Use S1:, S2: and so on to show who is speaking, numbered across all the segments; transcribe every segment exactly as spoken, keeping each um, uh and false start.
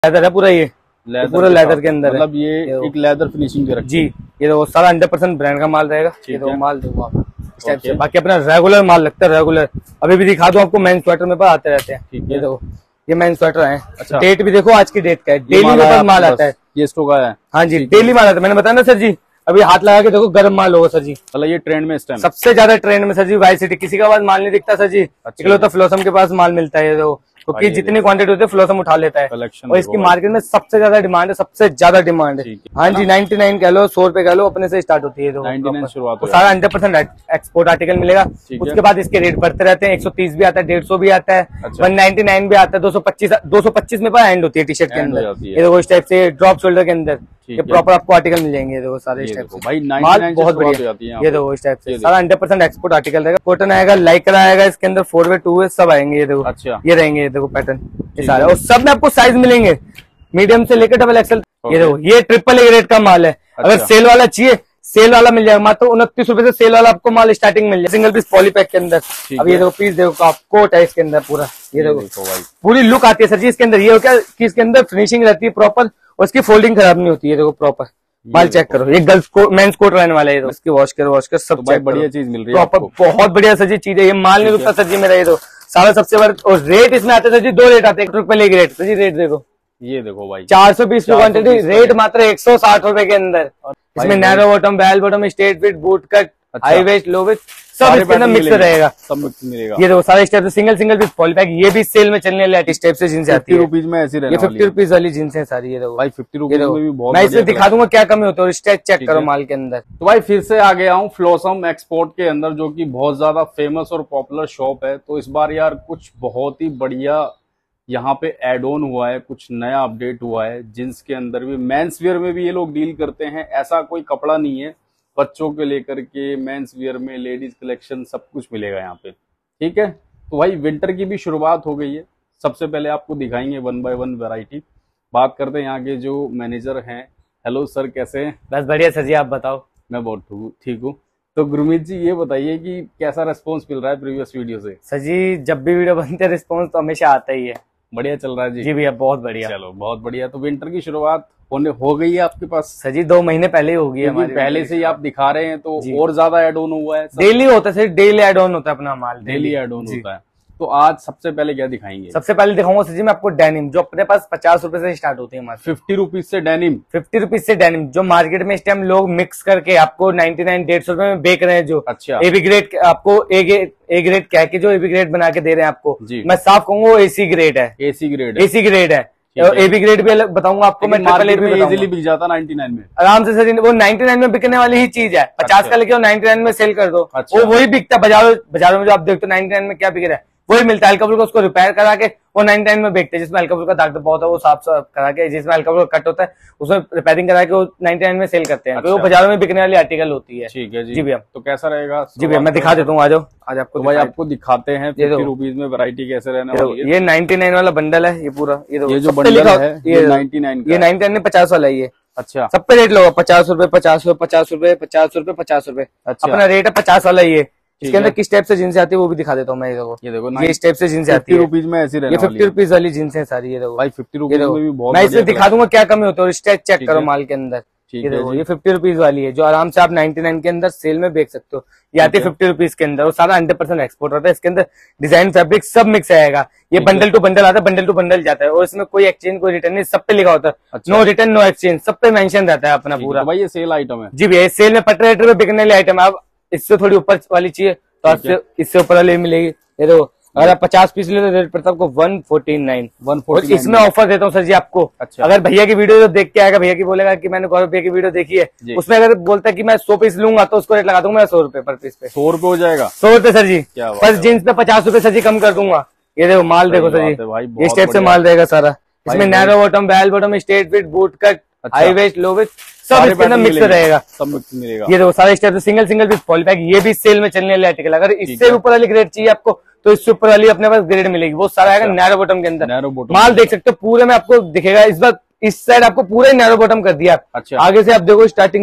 S1: Leather है पूरा, ये पूरा लेदर के अंदर
S2: मतलब ये एक लेदर फिनिशिंग के रखी
S1: जी। ये देखो सारा हंड्रेड परसेंट ब्रांड का माल रहेगा। ये देखो माल देखो आप इस टाइप से। बाकी अपना रेगुलर माल लगता है, रेगुलर। अभी भी दिखा दो आपको, मेन स्वेटर में पर आते रहते हैं। ये देखो ये मेन स्वेटर है। अच्छा। डेट भी देखो आज की डेट का है, डेली में पर माल आता है।
S2: ये स्टॉक आया है?
S1: हाँ जी, डेली माल आता है। मैंने बताया ना सर जी, अभी हाथ लगा के देखो गर्म माल होगा सर जी।
S2: मतलब ये ट्रेंड में इस टाइम
S1: सबसे ज्यादा ट्रेंड में सर जी वाई सिटी। किसी का पास माल नहीं दिखता सर जी, इकलौता फ्लोसम के पास माल मिलता है। देखो क्योंकि जितनी क्वांटिटी होती है फ्लोसम उठा लेता है, और इसकी मार्केट में सबसे ज्यादा डिमांड है, सबसे ज्यादा डिमांड है। हाँ जी, नाइनटी नाइन कह लो, सौ रुपए कह लो, अपने से स्टार्ट होती है। तो सारा हंड्रेड परसेंट एक्सपोर्ट आर्टिकल मिलेगा। उसके बाद इसके रेट बढ़ते रहते हैं। एक सौ तीस भी आता है, डेढ़ सौ भी आता है, वन नाइनटी नाइन भी आता है, दो सौ पच्चीस दो सौ पच्चीस में एंड होती है टी शर्ट के अंदर। ये देखो इस टाइप से ड्रॉप शोल्डर के अंदर ये प्रॉपर आपको आर्टिकल मिल जाएंगे। देखो सारे इस टाइप से
S2: भाई
S1: माल बहुत बढ़िया। ये देखो इस टाइप से सारा हंड्रेड परसेंट एक्सपोर्ट आर्टिकल रहेगा। कॉटन आएगा, लाइक्रा आएगा, इसके अंदर फोर वे टू वे सब आएंगे। ये देखो अच्छा, ये रहेंगे। ये देखो पैटर्न ये सारे, और सब में आपको साइज मिलेंगे मीडियम से लेकर डबल एक्सएल। ये देखो ये ट्रिपल ए रेट का माल है। अगर सेल वाला चाहिए, सेल वाला मिल जाएगा मात्र उनतीस रुपए से। सेल वाला आपको माल स्टार्टिंग मिल जाएगा, सिंगल पीस पॉलीपैक के अंदर। अब ये देखो पीस देखो आप, कोट है इसके अंदर पूरा। ये देखो पूरी लुक आती है सर जी इसके अंदर। ये हो क्या कि इसके अंदर फिनिशिंग रहती है प्रॉपर, और इसकी फोल्डिंग खराब नहीं होती है। देखो प्रॉपर माल चेक करो, ये गर्ल्स को मेंस कोट रहने वाला है। इसकी वॉश कर वॉश कर सब चेक,
S2: बढ़िया चीज मिल रही है
S1: प्रॉपर, बहुत बढ़िया सर जी चीज है। ये माल नहीं रुकता सर जी मेरा। ये तो सारा सबसे बड़ा, और रेट इसमें आते सर जी दो रेट आते हैं। एक रुपए एक रेट सर जी। रेट देखो, ये देखो भाई चार सौ बीस क्वांटिटी, रेट मात्र एक सौ साठ रुपए के अंदर। इसमें narrow bottom, bell bottom, straight fit, boot cut, high waist, low waist सब इसके अंदर मिक्स रहेगा। सब मिक्स मिलेगा। ये देखो सारे स्टेप से सिंगल सिंगल पीस पॉलीपैक। ये भी सेल में चलने वाली स्टेप से जींस आती है।
S2: रुपीज में ऐसी
S1: ये फिफ्टी रुपीज वाली जींस है सारी। ये देखो भाई फिफ्टी
S2: रुपीज में भी बहुत।
S1: मैं इसमें दिखा दूंगा क्या कमी होती है, और स्टेच चेक करो माल के अंदर।
S2: तो भाई फिर से आ गया हूँ फ्लोसम एक्सपोर्ट के अंदर, जो की बहुत ज्यादा फेमस और पॉपुलर शॉप है। तो इस बार यार कुछ बहुत ही बढ़िया यहाँ पे एड ऑन हुआ है, कुछ नया अपडेट हुआ है। जींस के अंदर भी, मेंस वियर में भी ये लोग डील करते हैं। ऐसा कोई कपड़ा नहीं है, बच्चों के लेकर के मेंस वियर में लेडीज कलेक्शन सब कुछ मिलेगा यहाँ पे। ठीक है, तो भाई विंटर की भी शुरुआत हो गई है। सबसे पहले आपको दिखाएंगे वन बाय वन वैरायटी। बात करते हैं यहाँ के जो मैनेजर हैं। हेलो सर, कैसे हैं?
S1: बस बढ़िया सर जी, आप बताओ।
S2: मैं बहुत ठीक हूँ। तो गुरमीत जी ये बताइए कि कैसा रेस्पॉन्स मिल रहा है प्रीवियस वीडियो से?
S1: सर जी जब भी वीडियो बनते हैं रिस्पॉन्स तो हमेशा आता ही है।
S2: बढ़िया चल रहा है जी?
S1: जी भैया बहुत बढ़िया।
S2: चलो बहुत बढ़िया। तो विंटर की शुरुआत होने हो गई है आपके पास?
S1: सर जी दो महीने पहले ही हो गई है हमारी।
S2: पहले से ही आप दिखा रहे हैं तो और ज्यादा एड ऑन हुआ है।
S1: डेली होता है सर, डेली एड ऑन होता है अपना माल,
S2: डेली एड ऑन होता है। तो आज सबसे पहले क्या दिखाएंगे?
S1: सबसे पहले दिखाऊंगा सर जी मैं आपको डेनिम, जो अपने पास पचास रुपए से स्टार्ट होती है हमारे।
S2: फिफ्टी रुपीज से डेनिम?
S1: फिफ्टी रुपीज से डेनिम, जो मार्केट में इस टाइम लोग मिक्स करके आपको नाइनटी नाइन डेढ़ सौ रुपए में बेच रहे हैं। जो
S2: अच्छा
S1: एबी ग्रेड आपको ए ग्रेड कह के जो एबी ग्रेड बना के दे रहे हैं आपको, मैं साफ कहूंगा वो एसी ग्रेड है।
S2: एसी ग्रेड
S1: एसी ग्रेड है। एबी ग्रेड भी अलग बताऊंगा आपको मैं।
S2: मार्केट में इजीली बिक जाता नाइनटी नाइन में
S1: आराम से सर। वो नाइनटी नाइन में बिकने वाली ही चीज है। पचास का लेके नाइनटी नाइन में सेल कर दो, वो वही बिकता है। बाजारों बाजारों में जो आप देखते हो नाइनटी नाइन में क्या बिक रहा है वही मिलता है। हल्का फुल्का उसको रिपेयर करा के वो नाइनटी नाइन में बेचते हैं। जिसमें हल्का फुल्का दाग बहुत है वो साफ साफ करा के, जिसमें हल्का फुल्का कट होता है उसमें रिपेयरिंग करा के वो नाइनटी नाइन में सेल करते हैं। अच्छा। वो बाजारों में बिकने वाली आर्टिकल होती है।
S2: ठीक है जी।
S1: जी भैया तो
S2: कैसा रहेगा?
S1: जी भैया मैं दिखा देता हूँ, आ जाओ। आज आपको
S2: तो भाई आपको दिखाते हैं फिफ्टी रुपीज में वैरायटी कैसे रहने वाली है।
S1: ये नाइनटी नाइन वाला बंडल है। ये पूरा ये
S2: ये जो बंडल है ये नाइनटी नाइन
S1: ये नाइनटी नाइन में पचास वाला है ये।
S2: अच्छा
S1: सब पे रेट लो, पचास रुपए पचास रुपए पचास रुपए पचास रुपए पचास रुपए अपना रेट है पचास वाला ये। इसके अंदर किस टाइप से जींस आती है वो भी दिखा देता हूँ मैं। ये देखो ये देखो ये इस टाइप से जींस आती है।
S2: रुपीज में ऐसी रहने
S1: ये फिफ्टी रुपीज वाली जींस है सारी। ये देखो भाई
S2: फिफ्टी रुपीज में भी बहुत।
S1: मैं इसमें दिखा दूंगा क्या कमी होती है, और स्टेच चेक करो माल के अंदर। ये देखो ये फिफ्टी रुपीज वाली है, जो आराम से आप नाइनटी नाइन के अंदर सेल में बेच सकते हो। ये आती है फिफ्टी रुपीज के अंदर, और सारा हंड्रेड परसेंट एक्सपोर्ट होता है। इसके अंदर डिजाइन फैब्रिक सब मिक्स आएगा। ये बंडल टू बंडल आता है, बंडल टू बंडल जाता है, और इसमें कोई एक्सचेंज कोई रिटर्न नहीं, सब पे लिखा होता है नो रिटर्न नो एक्सचेंज, सब पे मेंशन रहता है अपना पूरा।
S2: भाई ये सेल आइटम है? जी
S1: भैया सेल में पटर रेट पे बिकने वाली आइटम है। अब इससे थोड़ी ऊपर वाली चाहिए तो आपसे इससे ऊपर वाली मिलेगी। ये देखो अगर आप पचास पीस ले तो रेट पड़ता है आपको one forty nine. One forty इसमें ऑफर देता हूँ सर जी आपको। अच्छा। अगर भैया की वीडियो देख के आएगा, भैया की बोलेगा कि मैंने गौरव भैया की वीडियो देखी है, उसमें अगर बोलता है कि मैं सौ पीस लूंगा तो उसको रेट लगा दूंगा मैं सौ रुपए पर पीस पे।
S2: सौ रुपए हो जाएगा?
S1: सौ रुपए सर जी। पर जींस पे पचास रुपए सर जी कम कर दूंगा। ये देखो माल देखो सर जी, ये स्टेप से माल रहेगा सारा। इसमें narrow bottom, bell bottom, straight fit, boot cut, high waist, low waist सब इसके अंदर मिक्स रहेगा। सब मिक्स मिलेगा। ये देखो सारे स्टेप से सिंगल सिंगल पीस पॉलीपैक। ये भी सेल में चलने वाले आर्टिकल। अगर इससे ऊपर वाली ग्रेड चाहिए आपको तो इससे ऊपर वाली अपने पास ग्रेड मिलेगी। वो सारा आएगा नैरो बॉटम के अंदर। नैरो बॉटम माल देख सकते हो पूरे में आपको दिखेगा। इस बार इस साइड आपको पूरा नैरो बॉटम कर दिया। अच्छा। आगे से आप देखो स्टार्टिंग से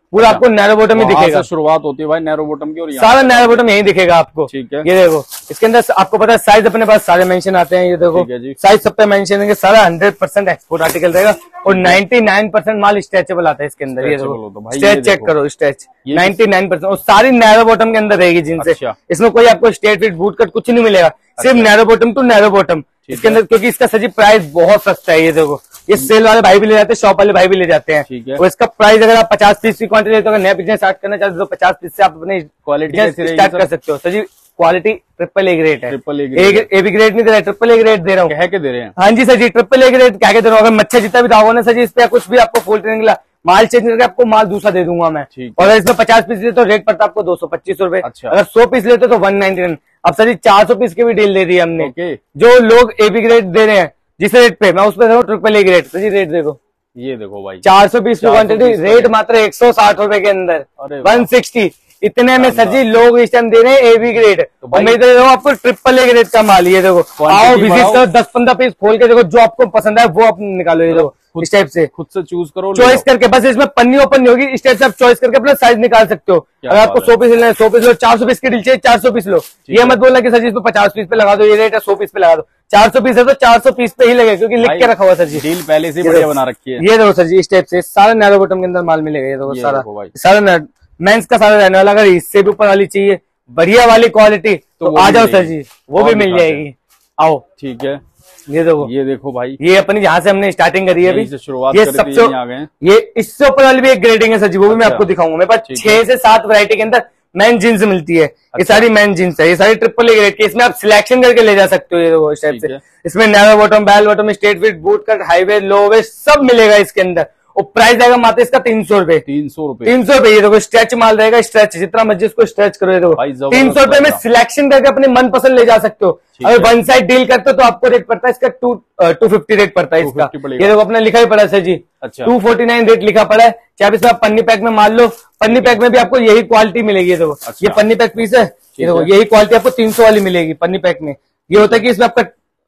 S1: पूरा आपको नैरो बॉटम ही दिखेगा।
S2: शुरुआत होती है भाई नैरो बॉटम की और
S1: सारा नैरो बॉटम यही दिखेगा आपको।
S2: ठीक है,
S1: ये देखो इसके अंदर आपको पता है साइज अपने पास सारे मेंशन आते हैं। ये देखो साइज सब पे मेंशन है, सारा हंड्रेड परसेंट एक्सपोर्ट आर्टिकल रहेगा और नाइन्टी नाइन परसेंट माल स्ट्रेचेबल आता है इसके अंदर। ये देखो स्ट्रेच चेक करो, स्ट्रेच नाइन्टी नाइन परसेंट और सारी नैरो बॉटम के अंदर रहेगी जींस से। इसमें कोई आपको स्ट्रेट फिट बूट कट कुछ नहीं मिलेगा, सिर्फ narrow bottom to narrow bottom इसके अंदर, क्योंकि इसका सजी प्राइस बहुत सस्ता है। ये देखो ये सेल वाले भाई भी ले जाते हैं, शॉप वाले भाई भी ले जाते हैं। और इसका प्राइस अगर आप पचास पीस की क्वांटिटी लेते हो, अगर नया बिजनेस स्टार्ट करना चाहते हो तो पचास पीस से आप अपने क्वालिटी स्टार्ट कर सकते हो। Sir ji quality triple A grade है, ट्रिपल ए बी ग्रेड नहीं दे रहा है, ट्रिपल ए ग्रेड दे रहा हूँ।
S2: कह के दे रहे हैं?
S1: हाँ जी sir ji triple A grade क्या के दे रहा हूँ। अगर मच्छर जितना भी दागो ना सर जी इस पे कुछ भी आपको फुल ट्रेनिंग ला माल चेंज करके आपको माल दूसरा दे दूंगा मैं। और अगर इसमें पचास पीस लेते तो रेट पड़ता आपको दो सौ पच्चीस रुपए। अगर सौ पीस लेते तो वन नाइनटी नाइन। अब सर जी चार सौ पीस की भी डील दे दी हमने। जो लोग ए बी ग्रेड दे रहे हैं जिस रेट पे, मैं उस पे दे रहा हूँ triple A grade. Sir ji rate देखो,
S2: ये देखो भाई
S1: चार सौ पीस की क्वांटिटी, रेट मात्र एक सौ साठ रुपए के अंदर, वन सिक्सटी इतने में सर जी लोग इस टाइम दे रहे हैं ए बी ग्रेड। और मैं दे रहा हूँ आपको ट्रिपल ए ग्रेड का माल। ये देखो आओ विजिट करो, दस पंद्रह पीस खोल के देखो, जो आपको पसंद है वो आप निकालो। ये देखो इस टाइप से
S2: खुद से चूज करो,
S1: चॉइस करके, बस इसमें पन्नी ओपन नहीं होगी, इस टाइप से आप चॉइस करके अपना साइज निकाल सकते हो। अगर आपको सौ पीस लेना है सौ पीस लो, चार सौ पीस की डील चाहिए चार सौ पीस लो। ये मत बोलना कि सर जी इसको पचास पीस पे लगा दो, ये रेट है सौ पीस पे लगा दो। चार सौ पीस है तो चार सौ पीस पे ही लगे, क्योंकि लिख के रखा हुआ सर जी,
S2: डील पहले से बढ़िया बना रखी है।
S1: ये देखो सर जी इस टाइप से सारा नैरो बॉटम के अंदर माल मिलेगा। ये देखो सारा सारा मेंस का सारा रहने वाला। अगर इससे भी ऊपर वाली चाहिए बढ़िया वाली क्वालिटी तो आ जाओ सर जी, वो भी मिल जाएगी। आओ ठीक है, ये देखो ये देखो भाई, ये अपनी जहाँ से हमने स्टार्टिंग करी है अभी शुरुआत, ये सबसे आ गए। ये इससे ऊपर वाली भी एक ग्रेडिंग है सर जी, वो भी मैं आपको दिखाऊंगा। मेरे पास छह से सात वैरायटी के अंदर मैन जींस मिलती है। ये सारी मैन जींस है, ये सारी ट्रिपल ए ग्रेड की, इसमें आप सिलेक्शन करके ले जा सकते हो। ये देखो इस टाइप से, इसमें narrow bottom, bell bottom, straight fit, boot cut, हाईवे, लो वेस्ट सब मिलेगा इसके अंदर। और प्राइस आएगा मात्र इसका तीन सौ रुपए, तीन सौ रुपए तीन सौ रुपए। ये देखो स्ट्रेच माल रहेगा, स्ट्रेच जितना मर्जी इसको स्ट्रेच करो। ये देखो तीन सौ रुपए में सिलेक्शन करके अपने मन पसंद ले जा सकते हो। अगर वन साइड डील करते हो तो आपको रेट पड़ता है इसका टू टू फिफ्टी रेट पड़ता है इसका। ये देखो अपना लिखा ही पड़ा है sir ji, two forty nine rate लिखा पड़ा है। चाहे इसमें आप पन्नी पैक में मान लो, पन्नी पैक में भी आपको यही क्वालिटी मिलेगी। ये देखो ये पन्नी पैक पीस है, ये देखो यही क्वालिटी आपको तीन सौ वाली मिलेगी पन्नी पैक में। ये होता है कि इसमें आपका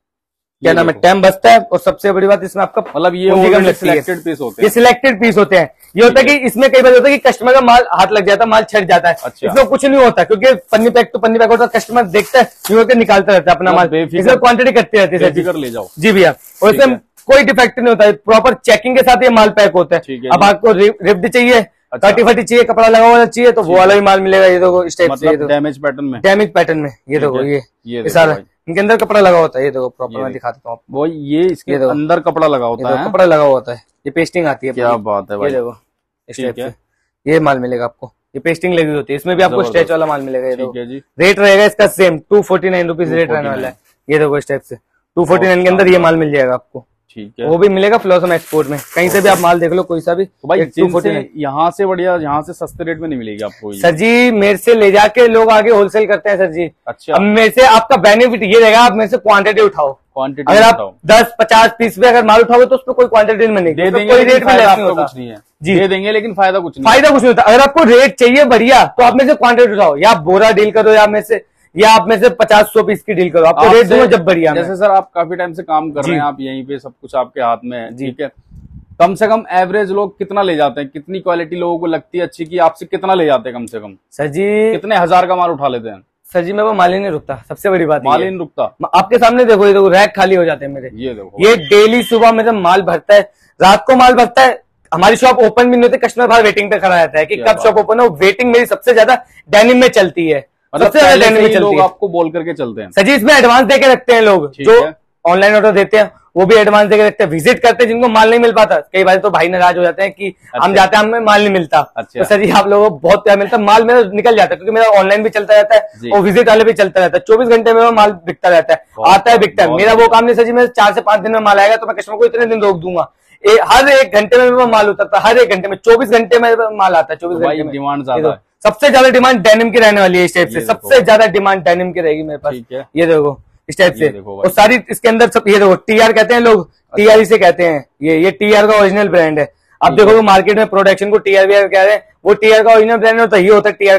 S1: क्या नाम है टाइम बचता है, और सबसे बड़ी बात इसमें आपका मतलब ये सिलेक्टेड पीस होते हैं, ये सिलेक्टेड पीस होते हैं। ये होता है कि इसमें कई बार होता है कि कस्टमर का माल हाथ लग जाता है, माल छट जाता है। अच्छा। इसमें कुछ नहीं होता, क्योंकि पन्नी पैक तो पन्नी पैक होता है, कस्टमर देखता है न्यू के निकालता रहता है अपना माल, इसमें क्वांटिटी करते रहती है, ले जाओ जी भैया। और इसमें कोई डिफेक्ट नहीं होता है, प्रॉपर चेकिंग के साथ ये माल पैक होता है। अब आपको रिप्ड चाहिए, कटी फटी चाहिए, कपड़ा लगा हुआ चाहिए तो वो वाला भी माल मिलेगा। ये देखो इस टाइप से डैमेज पैटर्न में, डैमेज पैटर्न में ये देखो ये ये सारा इनके अंदर कपड़ा लगा होता है। ये देखो प्रॉपर मैं दिखा देता हूँ आपको, वो ये इसके अंदर कपड़ा लगा होता है, कपड़ा लगा होता है, ये पेस्टिंग आती है। क्या बात है भाई, ये देखो इस टाइप से ये माल मिलेगा आपको, ये पेस्टिंग लगी होती है। इसमें भी आपको स्ट्रेच वाला माल मिलेगा। ये देखो रेट रहेगा इसका same two forty nine rupees rate रहने वाला है। ये देखो इस टाइप से टू फोर्टी नाइन के अंदर ये माल मिल जाएगा आपको। ठीक है, वो भी मिलेगा फ्लॉसम एक्सपोर्ट में, कहीं से भी आप माल देख लो कोई सा भी। तो भाई यहाँ से बढ़िया, यहाँ से सस्ते रेट में नहीं मिलेगी आपको सर जी। मेरे से ले जाके लोग आगे होलसेल करते हैं सर जी। अच्छा, अब मेरे से आपका बेनिफिट ये रहेगा, आप मेरे से क्वांटिटी उठाओ, क्वांटिटी अगर आप दस पचास पीस पे अगर माल उठाओगे तो उस पर कोई क्वांटिटी में नहीं दे देंगे, कोई रेट में कुछ नहीं है जी, दे देंगे लेकिन फायदा कुछ नहीं, फायदा कुछ नहीं होता। अगर आपको रेट चाहिए बढ़िया तो आप मेरे से क्वांटिटी उठाओ, या आप बोरा डील करो, या मेरे से या आप में से पचास सौ पीस की डील करो, आपको रेट दूंगा जब बढ़िया। जैसे सर आप काफी टाइम से काम कर रहे हैं, आप यहीं पे सब कुछ आपके हाथ में है, ठीक है। कम से कम एवरेज लोग कितना ले जाते हैं, कितनी क्वालिटी लोगों को लगती है अच्छी की, आपसे कितना ले जाते हैं कम से कम? सर जी कितने हजार का माल उठा लेते हैं? सर जी मैं वो माल ही नहीं रुकता, सबसे बड़ी बात माल ही नहीं रुकता। आपके सामने देखो, ये देखो रैक खाली हो जाते हैं मेरे। ये देखो ये डेली सुबह में जब माल भरता है, रात को माल भरता है, हमारी शॉप ओपन भी नहीं होती, कस्टमर बाहर वेटिंग पे खड़ा रहता है कि कब शॉप ओपन हो। वेटिंग मेरी सबसे ज्यादा डेनिम में चलती है, सबसे ज्यादा डेनिम में चलती है। आपको बोल करके चलते हैं सर जी, इसमें एडवांस देके रखते हैं लोग, जो ऑनलाइन ऑर्डर देते हैं वो भी एडवांस देके रखते हैं। विजिट करते हैं जिनको माल नहीं मिल पाता, कई बार तो भाई नाराज हो जाते हैं कि अच्छा। हम जाते हैं हमें माल नहीं मिलता। अच्छा। तो सर जी आप लोगों को बहुत प्यार मिलता है, माल मेरा निकल जाता है, क्योंकि मेरा ऑनलाइन भी चलता रहता है और विजिट वाले भी चलता रहता है। चौबीस घंटे में माल बिकता रहता है, आता है बिकता है। मेरा वो काम नहीं सर जी, मेरे चार से पांच दिन में माल आएगा तो मैं कस्टमर को इतने दिन रोक दूंगा। ए, हर एक घंटे में मैं माल उतरता, हर एक घंटे में, चौबीस घंटे में माल आता है। चौबीस घंटे में डिमांड ज्यादा है, सबसे ज्यादा डिमांड डेनिम की रहने वाली है इस टाइप से, सबसे ज्यादा डिमांड डेनिम की रहेगी मेरे पास। ये देखो इस टाइप से, और सारी इसके अंदर सब, ये देखो टीआर कहते हैं लोग, टीआर इसे कहते हैं, ये ये टीआर का ओरिजिनल ब्रांड है। आप देखो मार्केट में प्रोडक्शन को टीआर वीआर कह रहे हैं, वो टीआर का ओरिजिनल ब्रांड होता है, ये होता है टीआर का।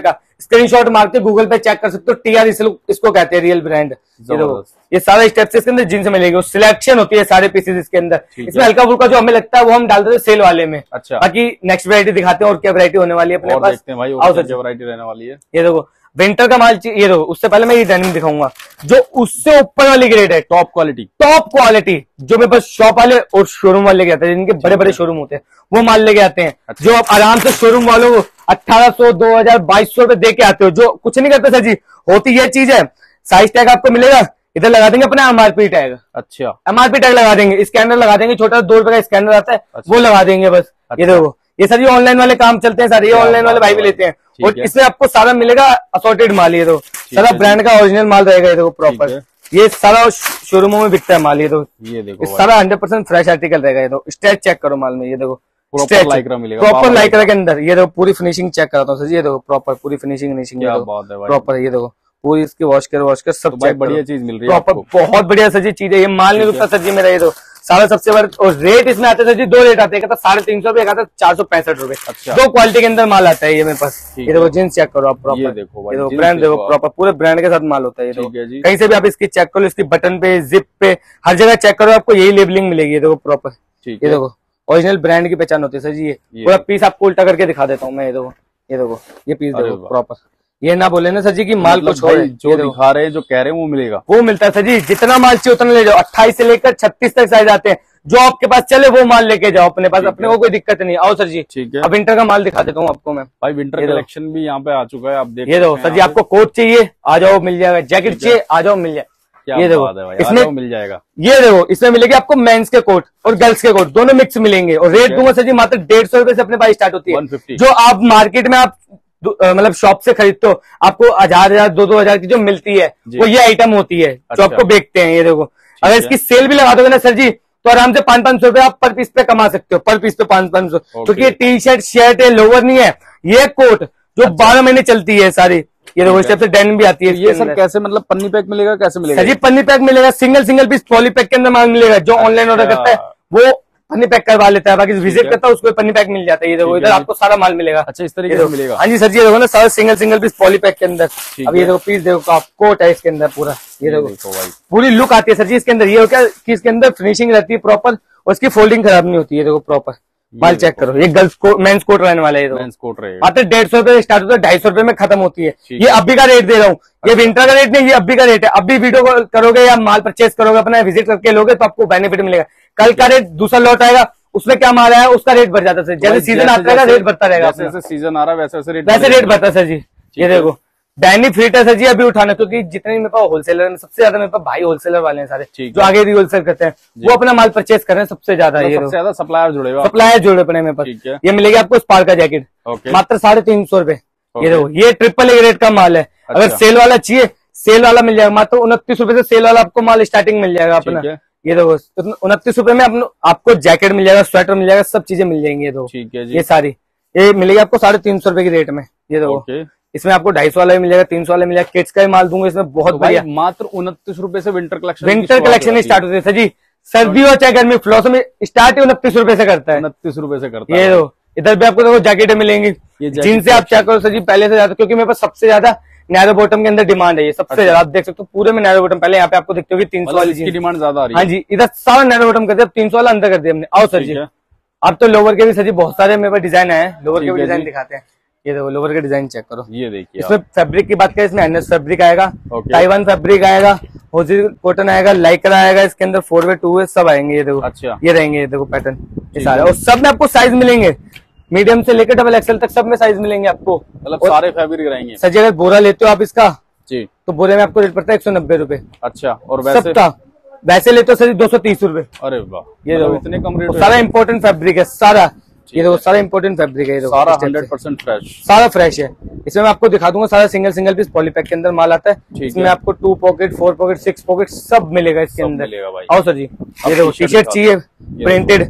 S1: स्क्रीनशॉट मार के गूगल पे चेक कर सकते हो। टीआर इसको कहते हैं, रियल ब्रांड। ये देखो ये सारा स्टेप्स इसके अंदर जीन्स मिलेगी, सिलेक्शन होती है सारे पीसेस इसके अंदर। इसमें हल्का फुल्का जो हमें लगता है वो हम डाल देते हैं सेल वाले में।
S2: अच्छा,
S1: बाकी नेक्स्ट वैरायटी दिखाते हैं और क्या वैरायटी होने वाली है अपने
S2: और
S1: पास।
S2: देखते हैं भाई और क्या वैरायटी रहने वाली है।
S1: ये देखो विंटर का माल, ये देखो उससे पहले मैं ये डेनिम दिखाऊंगा जो उससे ऊपर वाली ग्रेड है, टॉप क्वालिटी। टॉप क्वालिटी जो मेरे पास शॉप वाले और शोरूम वाले लेके आते हैं, जिनके बड़े बड़े शोरूम होते हैं वो माल लेके आते हैं। अच्छा। जो आप आराम से शोरूम वालों को अट्ठारह सौ दो हजार बाईस सौ रुपए दे के आते हो, जो कुछ नहीं करते सर जी। होती ये चीज है, साइज टैग आपको मिलेगा, इधर लगा देंगे अपना एमआरपी टैग। अच्छा, एमआरपी टैग लगा देंगे, स्कैनर लगा देंगे, छोटा दो रुपए का स्कैनर आता है। अच्छा। वो लगा देंगे बस। अच्छा। ये देखो ये सर ये ऑनलाइन वाले काम चलते हैं सारे, ये ऑनलाइन वाले भाई भी लेते हैं। और इसमें आपको सारा मिलेगा असॉर्टेड माल। ये तो सारा ब्रांड का ओरिजिनल माल रहेगा। ये देखो प्रॉपर, ये सारा शोरूमों में बिकता है माल। ये तो ये देखो सारा हंड्रेड परसेंट फ्रेश आर्टिकल रहेगा। ये तो स्ट्रेच चेक करो माल में, ये देखो प्रॉपर लाइक्रा मिलेगा, प्रॉपर लाइक्रा के अंदर। ये देखो पूरी फिनिशिंग चेक कराता हूँ सर जी। ये देखो प्रॉपर पूरी फिनिशिंग फिनिशिंग प्रॉपर। ये देखो पूरी इसकी वॉश कर वॉश कर सब चेक, बढ़िया चीज मिल रही है प्रॉपर, बहुत बढ़िया सर जी चीज है। ये माल नहीं रुकता सर जी मेरा। ये तो सारा सबसे बड़ा, और रेट इसमें आते सर जी दो रेट आते हैं, साढ़े तीन सौ रुपए आता है, चार सौ पैंसठ रुपए। अच्छा। दो क्वालिटी के अंदर माल आता है ये मेरे पास। ये देखो जींस चेक करो आप प्रॉपर, ये देखो, ये देखो ब्रांड देखो प्रॉपर, पूरे ब्रांड के साथ माल होता है। ये देखो कहीं से भी आप इसकी चेक करो, इसकी बटन पे जिप पे हर जगह चेक करो, आपको यही लेबलिंग मिलेगी। ये देखो प्रॉपर, ये देखो ओरिजिनल ब्रांड की पहचान होती है सर जी। ये पूरा पीस आपको उल्टा करके दिखा देता हूँ मैं। ये देखो ये देखो ये पीस देखो प्रॉपर, ये ना बोले ना सर जी की माल मतलब कुछ और जो दिखा रहे हैं जो कह रहे हैं वो मिलेगा, वो मिलता है सर जी। जितना माल चाहिए उतना ले जाओ, अट्ठाईस से लेकर छत्तीस तक साइज आते हैं। जो आपके पास चले वो माल लेके जाओ अपने पास, अपने को कोई दिक्कत नहीं। आओ सर जी, ठीक है। अब विंटर का माल दिखा देता हूँ आपको मैं। भाई विंटर कलेक्शन भी यहाँ पे आ चुका है, आप देख। ये देखो सर जी, आपको कोट चाहिए आ जाओ मिल जाएगा, जैकेट चाहिए आ जाओ मिल जाएगा। ये देखो इसमें मिल जाएगा। ये देखो इसमें मिलेगी आपको मेंस के कोट और गर्ल्स के कोट दोनों मिक्स मिलेंगे। और रेट दूंगा सर जी मात्र डेढ़ सौ रुपए से अपने पास स्टार्ट होती है। जो आप मार्केट में आप मतलब शॉप से खरीदते हो, आपको हजार हजार दो दो हजार की जो मिलती है वो ये आइटम होती है जो आपको बेचते हैं। ये देखो अगर इसकी सेल भी लगा दोगे ना सर जी तो आराम से पांच पांच सौ रुपए आप पर पीस पे कमा सकते हो, पर पीस पे पांच पांच सौ। क्योंकि ये टी शर्ट शर्ट है, लोवर नहीं है, ये कोट जो बारह महीने चलती है सारी। ये देखो इस टाइप से डेनिम भी आती है। ये सर कैसे मतलब पन्नी पैक मिलेगा, कैसे मिलेगा? सर जी पन्नी पैक मिलेगा, single single piece poly pack के अंदर माल मिलेगा। जो ऑनलाइन ऑर्डर करता है वो पन्नी पैक करवा लेता है, बाकी विजिट करता है उसको पन्नी पैक मिल जाता है। ये देखो इधर आपको सारा माल मिलेगा। अच्छा इस तरीके से मिलेगा। हाँ जी सर जी, देखो ना सारा single single piece poly pack के अंदर। अब ये देखो पीस देखो आप कोट है इसके अंदर पूरा। ये देखो पूरी लुक आती है सर जी इसके अंदर। ये हो क्या कि इसके अंदर फिनिशिंग रहती है प्रॉपर और इसकी फोल्डिंग खराब नहीं होती है। देखो प्रॉपर माल चेक करो, ये गर्ल्स कोट मेंस कोट रहने वाला है। मेंस कोट रहेगा मात्र डेढ़ सौ रुपए स्टार्ट होता है, ढाई सौ रुपए में खत्म होती है। ये अभी का रेट दे रहा हूँ, ये विंटर का रेट नहीं, ये अभी का रेट है। अभी वीडियो कॉल करोगे या माल परचेज करोगे अपना विजिट करके लोगे तो आपको बेनिफिट मिलेगा। कल का रेट दूसरा लॉट आएगा उसमें क्या माल आया उसका रेट बढ़ जाता है। जैसे सीजन आता है रेट बढ़ता रहेगा, जैसे सीजन आ रहा है वैसे वैसे रेट वैसे रेट बढ़ता है सर जी। ये देखो बेनिफिट है सर जी अभी उठाना, क्योंकि जितने मेरे पास होलसेलर में सबसे ज्यादा मेरे पास भाई होलसेलर वाले हैं सारे, जो आगे भी होलसेल करते हैं वो अपना माल परचेज कर रहे हैं सबसे ज्यादा। ये सबसे ज्यादा सप्लायर जुड़े हुए सप्लायर जुड़े पड़े मेरे पास। ये मिलेगी आपको स्पार्क का जैकेट मात्र साढ़े तीन सौ रुपए। ये देखो ये ट्रिपल ए रेट का माल है। अगर सेल वाला चाहिए सेल वाला मिल जाएगा मात्र उनतीस रुपए से। सेल वाला आपको माल स्टार्टिंग मिल जाएगा अपना। ये देखो उनतीस रुपए में आपको जैकेट मिल जाएगा, स्वेटर मिल जाएगा, सब चीजें मिल जाएंगी। ये दो ये सारी ये मिलेगी आपको साढ़े तीन सौ रुपए की रेट में। ये देखो इसमें आपको ढाई सौ वाला भी मिल जाएगा, तीन सौ वाला मिल जाएगा, किड्स का ही माल दूंगा इसमें बहुत बढ़िया। मात्र उनतीस रुपए से winter collection winter collection start होती है सर जी। सर्दी हो चाहे गर्मी फ्लॉस में स्टार्ट ही उनतीस रुपए से करता है। उनतीस रुपए से करता है। ये दो इधर भी आपको देखो जैकेटें मिलेंगी जिनसे आप चेक करो सर जी पहले से ज्यादा, क्योंकि मेरे पास सबसे ज्यादा नैरो बॉटम के अंदर डिमांड है। ये सबसे ज्यादा आप देख सकते हो पूरे में नैरो बॉटम। पहले यहाँ पे आपको देखते हो तीन सौ वाली की डिमांड ज्यादा आ रही है। हाँ जी इधर सारा नैरो बॉटम कर दिया, तीन सौ वाला अंदर कर दिया हमने। आओ सर जी अब तो लोवर के भी सर जी बहुत सारे मेरे पास डिजाइन है, लोवर के भी डिजाइन दिखाते हैं। ये देखो लोवर का डिजाइन चेक करो। ये देखिए इसमें फैब्रिक की बात करें इसमें एनएस फैब्रिक आएगा, ताइवान फैब्रिक आएगा, होजी कॉटन आएगा, लाइक्रा आएगा, इसके अंदर फोर वे टू वे सब आएंगे। ये देखो अच्छा ये रहेंगे, ये देखो पैटर्न ये सारे, और सब में आपको साइज मिलेंगे मीडियम से लेकर डबल एक्सएल तक सब में साइज मिलेंगे आपको। मतलब सारे फैब्रिक रहेंगे सर जी। अगर बोरा लेते हो आप इसका जी तो बोरे में आपको रेट पड़ता है एक सौ नब्बे रुपए। अच्छा और वैसे सबका वैसे लेते हो सर दो सौ तीस रुपए। अरे वाह ये देखो इतने कम रेट। सारा इम्पोर्टेंट फैब्रिक है सारा। ये देखो सारा इंपोर्टेंट फैब्रिक है, सारा हंड्रेड परसेंट फ्रेश, सारा फ्रेश है। इसमें मैं आपको दिखा दूंगा सारा सिंगल सिंगल पीस पॉलीपैक के अंदर माल आता है। इसमें आपको two pocket four pocket six pocket सब मिलेगा इसके अंदर। आओ सर जी ये देखो टी शर्ट चाहिए प्रिंटेड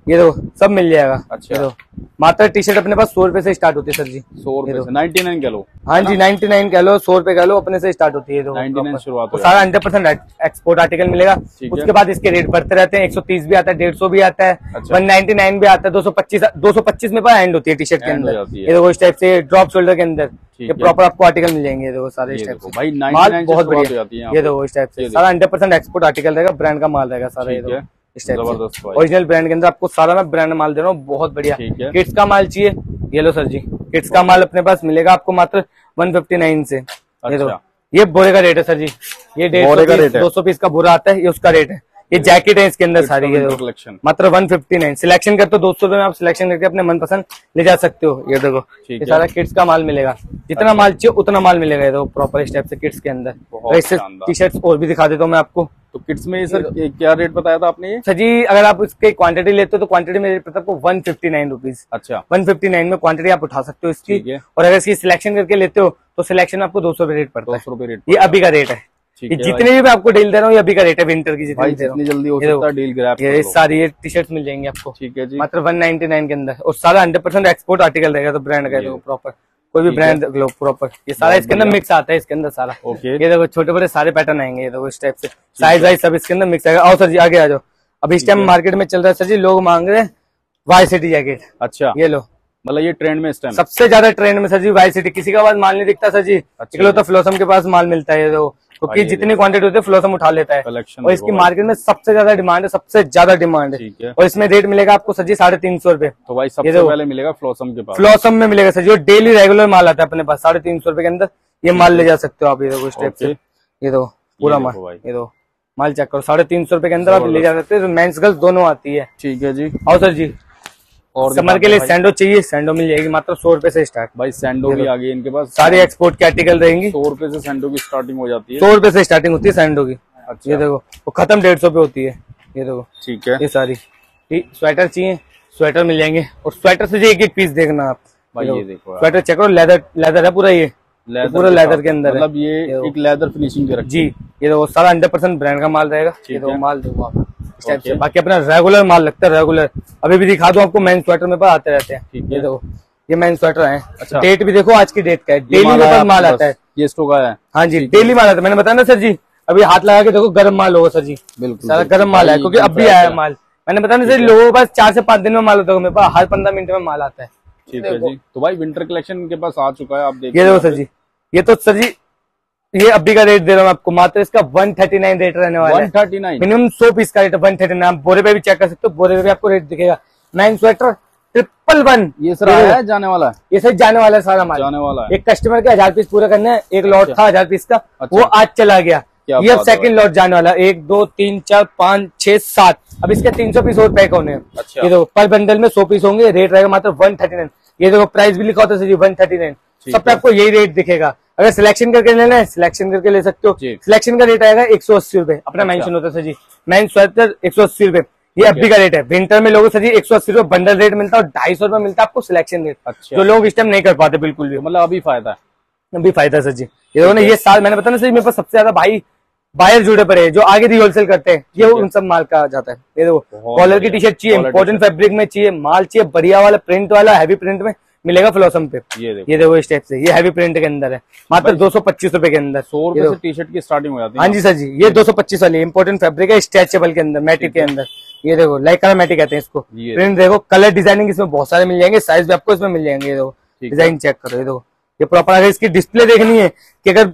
S1: ये देखो सब मिल जाएगा।
S2: अच्छा,
S1: ये देखो मात्र टी शर्ट अपने पास सौ रुपए से स्टार्ट होती है सर जी।
S2: सौ रुपए से नाइनटी नाइन कह लो।
S1: हाँ जी, नाइनटी नाइन कह लो, सौ रुपए कह लो, अपने से स्टार्ट होती है।
S2: नाइनटी नाइन शुरुआत,
S1: सारा हंड्रेड परसेंट एक्सपोर्ट आर्टिकल मिलेगा। उसके बाद इसके रेट बढ़ते रहते हैं, एक सौ तीस भी आता है, डेढ़ सौ भी आता है, वन नाइनटी नाइन भी आता है, दो सौ पच्चीस दो सौ पच्चीस में एंड होती है टी शर्ट के अंदर। ये देखो इस टाइप से ड्रॉप शोल्डर के अंदर ये प्रॉपर आपको आर्टिकल मिल जाएंगे। देखो सारे इस टाइप से
S2: भाई
S1: माल बहुत बढ़िया। ये देखो इस टाइप से सारा हंड्रेड परसेंट एक्सपोर्ट आर्टिकल रहेगा, ब्रांड का माल रहेगा सारा। ये इस टाइप से ओरिजिनल ब्रांड के अंदर आपको सारा मैं ब्रांड माल दे रहा हूँ, बहुत बढ़िया। किड्स का माल चाहिए, ये लो सर जी, किड्स का माल अपने पास मिलेगा आपको मात्र वन फिफ्टी नाइन से। ये दो ये बोरे का रेट है सर जी, ये डेढ़ दो सौ पीस का बोरा आता है, ये उसका रेट है। ये जैकेट है इसके अंदर सारी, ये कलेक्शन मात्र वन फिफ्टी नाइन। सिलेक्शन कर तो दो सौ रुपए में आप सिलेक्शन करके अपने मनपसंद ले जा सकते हो। ये देखो ये सारा किड्स का माल मिलेगा, जितना माल चाहिए उतना माल मिलेगा। ये देखो प्रॉपर इस टाइप से किड्स के अंदर। इससे टी शर्ट्स और भी दिखा देता हूँ मैं आपको।
S2: तो किड्स में सर क्या रेट बताया था आपने? ये
S1: सर जी अगर आप इसके क्वांटिटी लेते हो तो क्वांटिटी में रेट पड़ता है आपको वन फिफ्टी नाइन रुपीज।
S2: अच्छा,
S1: वन फिफ्टी नाइन में क्वांटिटी आप उठा सकते हो इसकी। और अगर इसकी सिलेक्शन करके लेते हो तो सिलेक्शन में आपको दो सौ रुपए रेट पड़ता है। दो सौ रुपए रेट, ये अभी का रेट है। ये जितने भी मैं आपको डील दे रहा हूँ ये अभी का रेट है, विंटर की जितनी
S2: जितनी जल्दी हो सकता है डील ग्रैब।
S1: ये सारी ये टी शर्ट मिल जाएंगे आपको,
S2: ठीक है जी,
S1: मात्र वन नाइनटी नाइन के अंदर। और सारा हंड्रेड परसेंट एक्सपोर्ट आर्टिकल रहेगा, तो ब्रांड का प्रॉपर कोई भी ब्रांड लो प्रॉपर। ये सारा इसके अंदर मिक्स आता है इसके अंदर सारा।
S2: ओके,
S1: ये देखो छोटे बड़े सारे पैटर्न आएंगे, ये देखो इस टाइप से साइज वाइज सब इसके अंदर मिक्स आएगा। आओ सर जी आगे आ जाओ। अभी इस टाइम मार्केट में चल रहा है सर जी, लोग मांग रहे हैं वाई सिटी जैकेट।
S2: अच्छा,
S1: ये लो,
S2: मतलब ये ट्रेंड में इस टाइम
S1: सबसे ज्यादा ट्रेंड में सर जी वाई सिटी। किसी का पास माल नहीं दिखता सर जी, इकलौता तो फ्लोसम के पास माल मिलता है। तो क्योंकि जितनी क्वांटिटी होती है फ्लोसम उठा लेता है, और इसकी मार्केट में सबसे ज्यादा डिमांड है, सबसे ज्यादा डिमांड है। और इसमें रेट मिलेगा आपको सर जी साढ़े तीन सौ रुपए।
S2: तो भाई सबसे पहले मिलेगा फ्लोसम के पास,
S1: फ्लोसम में मिलेगा सर जी। डेली रेगुलर माल आता है अपने पास, साढ़े तीन सौ रुपए के अंदर ये माल ले जा सकते हो आप। ये देखो इस टाइप से, ये दो पूरा माल, ये दो माल चेक करो, साढ़े तीन सौ रुपए के अंदर आप ले जा सकते हो। मेंस गर्ल्स दोनों आती है।
S2: ठीक है जी।
S1: आओ सर जी, और समर के लिए सैंडो चाहिए, सैंडो मिल जाएगी मात्र सौ रुपए से स्टार्ट।
S2: भाई सैंडो भी आ गई इनके पास,
S1: सारी एक्सपोर्ट की आर्टिकल रहेंगी।
S2: सौ रुपए से सैंडो की स्टार्टिंग हो जाती है,
S1: सौ रुपए से स्टार्टिंग होती है सैंडो की। अच्छा, ये देखो वो खत्म डेढ़ सौ पे होती है। ये देखो
S2: ठीक है,
S1: ये सारी स्वेटर चाहिए, स्वेटर मिल जाएंगे। और स्वेटर से एक एक पीस देखना आप
S2: भाई। ये देखो
S1: स्वेटर चेक करो, लेदर लेदर है पूरा, ये पूरा लेदर के अंदर,
S2: मतलब ये एक लेदर फिनिशिंग के
S1: जी। ये देखो सारा हंड्रेड परसेंट ब्रांड का माल रहेगा। ये देखो माल देखो आप इस टाइप से। बाकी अपना रेगुलर माल लगता है, रेगुलर अभी भी दिखा दो आपको। मेन स्वेटर में आते रहते हैं। ये देखो ये मेन स्वेटर है। अच्छा, डेट भी देखो आज की डेट का है, डेली मेरे पास माल आता है।
S2: ये स्टॉक आया है?
S1: हाँ जी, डेली माल आता है। मैंने बताया ना सर जी, अभी हाथ लगा के देखो गर्म माल होगा सर जी।
S2: बिल्कुल
S1: सारा गर्म माल है, क्योंकि अब भी आया माल। मैंने बताया ना सर, लोगों के पास चार से पांच दिन में माल होता है, मेरे पास हर पंद्रह मिनट में माल आता है।
S2: ठीक है जी। तो भाई विंटर कलेक्शन इनके पास आ चुका है, आप देखिए।
S1: ये देखो सर जी, ये तो सर जी ये अभी का रेट दे रहा हूँ आपको, मात्र इसका वन थर्टी नाइन रेट रहने वाला है।
S2: वन थर्टी नाइन
S1: मिनिमम सौ पीस का रेट है, वन थर्टी नाइन। बोरे पे भी चेक कर सकते हो, बोरे पे भी आपको रेट दिखेगा। नाइन स्वेटर ट्रिपल वन,
S2: ये सर आया है, जाने वाला है,
S1: ये सर जाने वाला है सारा माल,
S2: जाने वाला है।
S1: एक कस्टमर के हजार पीस पूरा करने हैं, एक लॉट था हजार पीस का, वो आज चला गया। ये अब सेकंड लॉट जाने वाला है, एक दो तीन चार पाँच छह सात, अब इसके तीन सौ पीस और पैक होने हैं। ये देखो पर बंडल में सौ पीस होंगे, रेट रहेगा मात्र वन थर्टी नाइन। ये देखो प्राइस भी लिखा होता है सर जी, वन थर्टी नाइन। सब पे आपको यही रेट दिखेगा। अगर सिलेक्शन करके लेना है सिलेक्शन करके ले सकते हो। सिलेक्शन का रेट आएगा एक सौ अस्सी रुपए, अपना मेंशन होता है सर जी, मेन स्वेटर एक सौ अस्सी रुपए। ये अभी का रेट है। विंटर में लोगों से जी एक सौ अस्सी रुपए बंडल रेट मिलता है, और ढाई सौ रुपए मिलता है आपको सिलेक्शन रेट। अच्छा, जो लोग इस टाइम नहीं कर पाते बिल्कुल भी,
S2: मतलब अभी फायदा है,
S1: अभी फायदा है सर जी। ये देखो ना, ये साल मैंने बताया ना सर, मेरे पास सबसे ज्यादा भाई बायर जुड़े पड़े हैं, जो आगे भी होलसेल करते हैं, ये उन सब माल का जाता है। ये देखो कॉलर की टी शर्ट चाहिए, इम्पोर्टेंट फैब्रिक में चाहिए, माल चाहिए बढ़िया वाला, प्रिंट वाला, हैवी प्रिंट में मिलेगा फ्लोसम पे।
S2: ये देखो,
S1: ये देखो इस टाइप से, ये हैवी प्रिंट के अंदर है, मात्र दो सौ पच्चीस रुपए के अंदर।
S2: सौ रुपए से टी शर्ट की स्टार्टिंग हो जाती है।
S1: हाँ जी सर जी, ये दो सौ पच्चीस वाली इम्पोर्टेंट फैब्रिक है, स्ट्रेचेबल के अंदर, मैटिक के अंदर। ये देखो लाइक्रा मैटिक कहते हैं इसको। प्रिंट देखो, कलर डिजाइनिंग इसमें बहुत सारे मिल जाएंगे, साइज भी आपको इसमें मिल जाएंगे। ये देखो डिजाइन चेक करो, ये देखो ये प्रॉपर। अगर इसकी डिस्प्ले देखनी है कि अगर,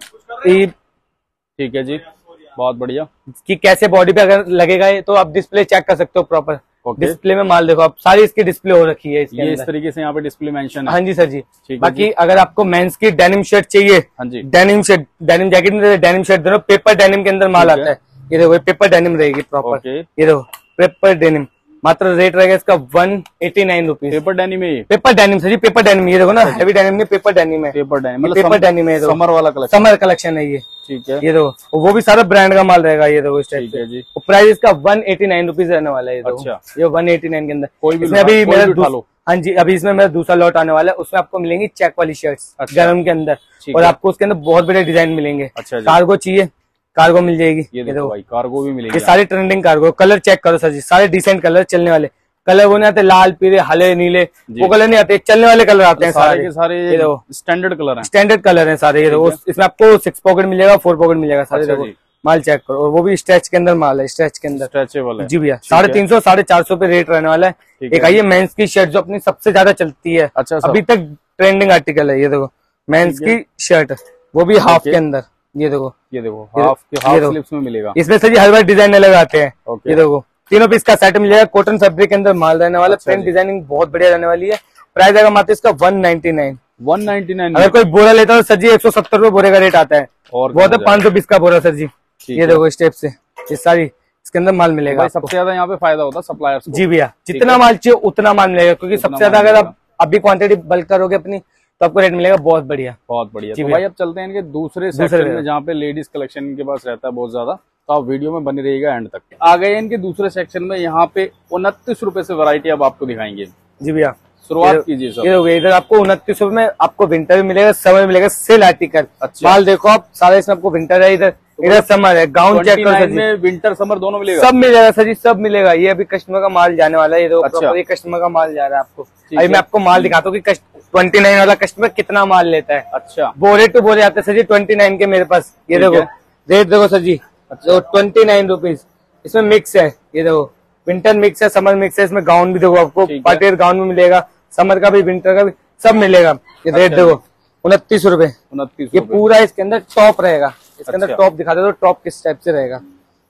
S2: ठीक है जी, बहुत बढ़िया,
S1: कि कैसे बॉडी पे अगर लगेगा ये, तो आप डिस्प्ले चेक कर सकते हो प्रॉपर। डिस्प्ले में माल देखो आप, सारी इसकी डिस्प्ले हो रखी है इसके
S2: ये इस तरीके से यहाँ पे डिस्प्ले मेंशन है।
S1: हाँ जी सर जी। बाकी अगर आपको मेंस की डेनिम शर्ट चाहिए,
S2: हाँ जी,
S1: डेनिम शर्ट, डेनिम जैकेट में डेनिम शर्ट दोनों, पेपर डेनिम के अंदर माल आता है। ये देखो पेपर डेनिम रहेगी प्रॉपर। ये देखो पेपर डेनिम, मात्र रेट रहेगा इसका one eighty nine rupees.
S2: Paper denim है,
S1: पेपर डेनिम सर जी, पेपर डेनिम। ये देखो ना, हैवी डेनिम में पेपर डेनिम है,
S2: पेपर डेनिम मतलब
S1: पेपर डेनिम है,
S2: समर वाला कलेक्शन,
S1: समर कलेक्शन है ये।
S2: ठीक है,
S1: ये देखो वो भी सारा ब्रांड का माल रहेगा। ये देखो इस टाइप
S2: से जी,
S1: प्राइस इसका वन एटी नाइन रुपीज रहने वाला है। अच्छा, ये वन एटी नाइन के अंदर
S2: कोई भी
S1: अभी मेरा, हाँ जी, अभी इसमें मेरा दूसरा लॉट आने वाला है, उसमें आपको मिलेंगी चेक वाली शर्ट्स गर्म के अंदर, और आपको उसके अंदर बहुत बड़े डिजाइन मिलेंगे।
S2: अच्छा,
S1: कार्गो चाहिए, कार्गो मिल जाएगी।
S2: ये देखो भाई कार्गो भी मिलेगी।
S1: ये सारी ट्रेंडिंग कार्गो, कलर चेक करो सर जी, सारे डिसेंट कलर चलने वाले, कलर वो नहीं आते लाल पीले हले नीले, वो कलर नहीं आते, चलने वाले कलर आते हैं
S2: सारे के सारे। ये स्टैंडर्ड कलर हैं,
S1: स्टैंडर्ड कलर हैं सारे। ये देखो इसमें आपको सिक्स पॉकेट मिलेगा, फोर पॉकेट मिलेगा सारे। देखो माल चेक करो, और वो भी स्ट्रेच के अंदर माल है, स्ट्रेच के अंदर
S2: स्ट्रेचेबल है
S1: जी भैया। साढ़े तीन सौ साढ़े चार सौ पे रेट रहने वाला है। एक आइए मेंस की शर्ट जो अपनी सबसे ज्यादा चलती है,
S2: अच्छा
S1: अभी तक ट्रेंडिंग आर्टिकल है। ये देखो मेंस की शर्ट, वो भी हाफ के अंदर। ये देखो
S2: ये देखो हाफ के हाफ स्लीव्स में मिलेगा।
S1: इसमें सर जी हर बार डिजाइन अलग आते हैं। ये देखो तीनों पीस का सेट मिलेगा, कॉटन फैब्रिक के अंदर माल रहने वाला। प्रिंट डिजाइनिंग बहुत बढ़िया रहने वाली है। प्राइस आएगा मात्र इसका one ninety nine.
S2: One ninety nine.
S1: अगर कोई बोरा लेता है तो सर जी एक सौ सत्तर रुपए बोरे का रेट आता है, और बहुत है पाँच सौ बीस का बोरा सर जी। ये देखो स्टेप से ये सारी इसके अंदर माल मिलेगा।
S2: सबसे ज्यादा यहाँ पे फायदा होता है सप्लायर्स को।
S1: जी भैया, जितना माल चाहिए उतना माल मिलेगा, क्योंकि सबसे ज्यादा अगर आप अभी क्वांटिटी बल्क करोगे अपनी तो आपको रेट मिलेगा बहुत बढ़िया,
S2: बहुत बढ़िया। तो भाई अब चलते हैं इनके दूसरे सेक्शन में, जहाँ पे लेडीज कलेक्शन इनके पास रहता है बहुत ज्यादा। तो आप वीडियो में बने रहिएगा एंड तक। आ गए इनके दूसरे सेक्शन में, यहाँ पे उनतीस रुपए से वैरायटी अब आपको दिखाएंगे।
S1: जी भैया,
S2: शुरुआत कीजिए सर।
S1: ये इधर आपको उनतीस रुपए में आपको विंटर भी मिलेगा, समर मिलेगा, सेल आर्टिकल।
S2: अच्छा।
S1: माल देखो आप सारा, इसमें आपको विंटर है, इधर इधर समर है। गाउन चेक करो सर जी,
S2: विंटर समर दोनों मिलेगा,
S1: सब मिलेगा सर जी, सब मिलेगा। ये अभी कस्टमर का माल जाने वाला है। ये देखो ये कस्टमर का माल जा रहा है आपको। अभी मैं आपको माल दिखाता हूँ कि ट्वेंटी नाइन वाला कस्टमर कितना माल लेता है।
S2: अच्छा,
S1: बोरे टू बोरे आते हैं सर जी ट्वेंटी नाइन के मेरे पास। ये देखो रेट देखो सर जी, अच्छा ट्वेंटी नाइन रुपीज। इसमें मिक्स है, ये देखो विंटर मिक्स है, समर मिक्स है। इसमें गाउन भी देखो आपको, पार्टी गाउन भी मिलेगा, समर का भी विंटर का भी सब मिलेगा। ये रेट देखो उनतीस रुपए।
S2: उनतीस
S1: ये पूरा इसके अंदर टॉप रहेगा, इसके अंदर टॉप दिखा दे तो टॉप किस टाइप से रहेगा।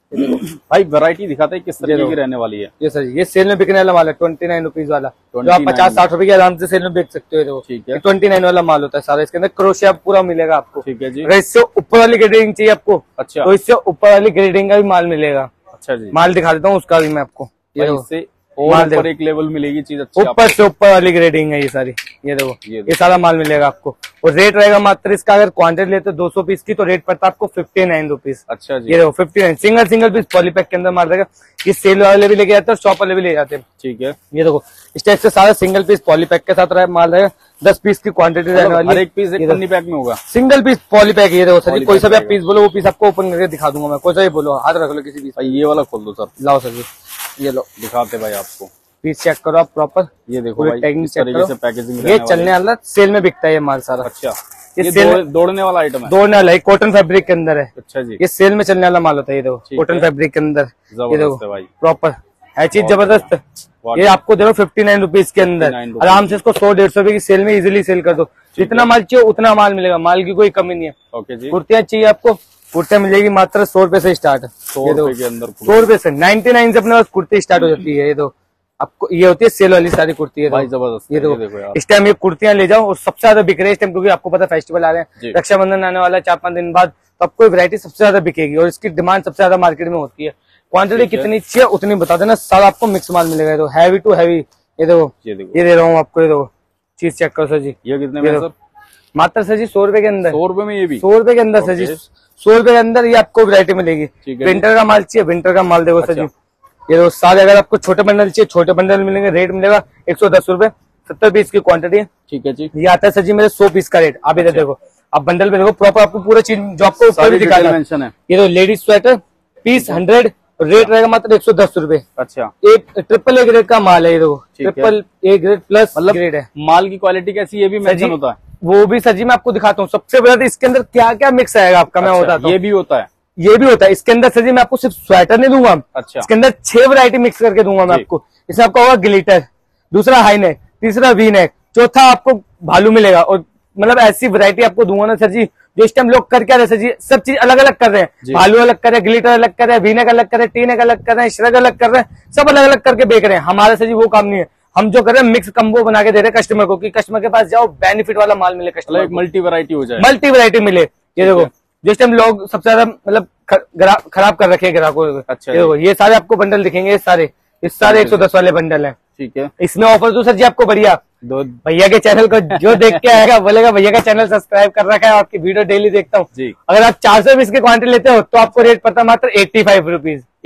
S2: भाई वैरायटी दिखाते हैं किस तरीके की रहने वाली है।
S1: ये सर ये सेल में बिकने वाला माल है, ट्वेंटी नाइन रुपीज वाला, जो आप पचास साठ रुपए के आराम से सेल में बेच सकते हो। देखो
S2: ठीक है,
S1: ट्वेंटी नाइन वाला माल होता है सारा। इसके अंदर क्रोशिया पूरा मिलेगा आपको।
S2: ठीक है जी।
S1: अगर इससे ऊपर वाली ग्रेडिंग चाहिए आपको,
S2: अच्छा,
S1: तो इससे ऊपर वाली ग्रेडिंग का भी माल मिलेगा।
S2: अच्छा जी,
S1: माल दिखा देता हूँ उसका भी मैं आपको। ये
S2: इससे और ऊपर एक लेवल मिलेगी चीज, अच्छी
S1: ऊपर से ऊपर वाली ग्रेडिंग है ये सारी। ये देखो ये, ये सारा माल मिलेगा आपको, और रेट रहेगा मात्र इसका, अगर क्वांटिटी लेते दो सौ पीस की तो रेट पड़ता है आपको फिफ्टी नाइन रुपीज।
S2: अच्छा जी,
S1: ये देखो fifty nine single single piece polypack के अंदर माल रहेगा। ये सेल वाले भी लेके जाते हैं और शॉप वाले भी ले जाते हैं।
S2: ठीक है,
S1: ये देखो इस टाइप से सारा सिंगल पीस पॉलीपैक के साथ माल रहेगा। दस पीस की क्वांटिटी रहने वाली है।
S2: एक पीस एक पन्नी पैक में होगा,
S1: सिंगल पीस पॉलीपैक। ये देखो सर कोई सा भी आप पीस बोलो वो पीस आपको ओपन करके दिखा दूंगा मैं। कोई सा भी बोलो, हाथ रख लो किसी पीस।
S2: ये वाला खोल दो सर,
S1: लाओ सर जी, ये लो
S2: दिखाते भाई आपको।
S1: पीस चेक करो आप प्रॉपर।
S2: ये देखो भाई
S1: टैगिंग चेक
S2: करो, पैकेजिंग
S1: ये चलने वाला सेल में बिकता है ये माल सारा।
S2: अच्छा,
S1: ये,
S2: ये
S1: सेल
S2: दौड़ने वाला आइटम है,
S1: दौड़ने वाला है, कॉटन फैब्रिक के अंदर है।
S2: अच्छा जी,
S1: ये सेल में चलने वाला माल होता है। ये देखो कॉटन फैब्रिक के अंदर, ये देखो प्रॉपर है चीज जबरदस्त। ये आपको देखो फिफ्टी नाइन रुपीज के अंदर आराम से इसको सौ डेढ़ सौ रुपए की सेल में इजिली सेल कर दो। जितना माल चाहिए उतना माल मिलेगा, माल की कोई कमी नहीं है।
S2: ओके जी,
S1: कुर्तियां चाहिए आपको, कुर्तियां मिलेगी मात्र सौ रुपए से स्टार्ट है।
S2: सौ रुपए के अंदर,
S1: सौ रुपए से नाइन्टी नाइन से अपने पास कुर्ती स्टार्ट हो जाती है। ये दो आपको ये होती है सेल वाली सारी कुर्ती है
S2: भाई, जबरदस्त।
S1: ये देखो इस टाइम ये कुर्तियां ले जाओ, और सबसे ज्यादा बिक रही है इस टाइम, क्योंकि आपको पता है फेस्टिवल आ रहे हैं, रक्षाबंधन आने वाला है चार पांच दिन बाद, तो आपको वैरायटी सबसे ज्यादा बिकेगी और इसकी डिमांड सबसे ज्यादा मार्केट में होती है। क्वांटिटी कितनी चाहिए उतनी बता देना, सारा आपको मिक्स माल मिलेगा। तो हैवी टू हैवी। ये देखो ये दे रहा हूँ आपको, ये देखो चीज चेक करो सर जी।
S2: ये कितने में सर?
S1: मात्र सर जी सौ रुपए के अंदर।
S2: सौ रुपए में ये भी?
S1: सौ रुपए के अंदर सर जी, सौ रुपए के अंदर ये आपको वैरायटी मिलेगी। विंटर का माल चाहिए, विंटर का माल देखो सर जी। ये दो सारे, अगर आपको छोटे बंडल चाहिए छोटे बंडल मिलेंगे, रेट मिलेगा एक सौ दस रूपए, सत्तर पीस की क्वांटिटी है।
S2: ठीक है जी,
S1: ये आता है सर जी मेरे सौ पीस का रेट। आप इधर देखो, अब बंडल में देखो प्रॉपर आपको पूरा चीज जो आपको ऊपर भी दिखाना है। ये दो ladies sweater piece hundred, rate रहेगा मात्र एक सौ दस रूपए।
S2: अच्छा,
S1: एक ट्रिपल ए ग्रेड का माल है ये देखो, triple A grade plus grade है।
S2: माल की क्वालिटी कैसी ये भी मेंशन होता है?
S1: वो भी सर जी मैं आपको दिखाता हूँ। सबसे बड़ा इसके अंदर क्या क्या मिक्स आएगा आपका, मैं बताता हूँ।
S2: ये भी होता है,
S1: ये भी होता है। इसके अंदर सर जी मैं आपको सिर्फ स्वेटर नहीं दूंगा।
S2: अच्छा,
S1: इसके अंदर छह वैरायटी मिक्स करके दूंगा मैं आपको। इसमें आपका होगा ग्लिटर, दूसरा हाई नेक, तीसरा वी नेक, चौथा आपको भालू मिलेगा, और मतलब ऐसी वैरायटी आपको दूंगा ना सर जी, जो इस टाइम लोग कर क्या रहे सर जी, सब चीज अलग अलग कर रहे हैं। भालू अलग कर रहे हैं, ग्लिटर अलग कर रहे हैं, वी नेक अलग कर रहे हैं, टी नेक अलग कर रहे हैं, श्रग अलग कर रहे हैं, सब अलग अलग करके बेच रहे हैं। हमारा सर जी वो काम नहीं है। हम जो कर रहे हैं मिक्स कम्बो बना के दे रहे हैं कस्टमर को, कि कस्टमर के पास जाओ बेनिफिट वाला माल मिले, कस्टमर
S2: एक मल्टी वैरायटी हो जाए,
S1: मल्टी वैरायटी मिले। ये देखो जिस टाइम लोग सबसे ज्यादा मतलब खराब कर रखे हैं ग्राहकों को। अच्छा, ये देखो ये सारे आपको बंडल दिखेंगे, ये सारे इस सारे एक सौ दस वाले बंडल हैं। ठीक है, इसमें ऑफर दो सर जी आपको बढ़िया। दो भैया के चैनल को जो देख के आएगा बोलेगा भैया का चैनल सब्सक्राइब कर रखा है, आपकी वीडियो डेली देखता हूँ। अगर आप चार सौ बीस की क्वांटिटी लेते हो तो आपको रेट पड़ता है मात्र eighty five rupees.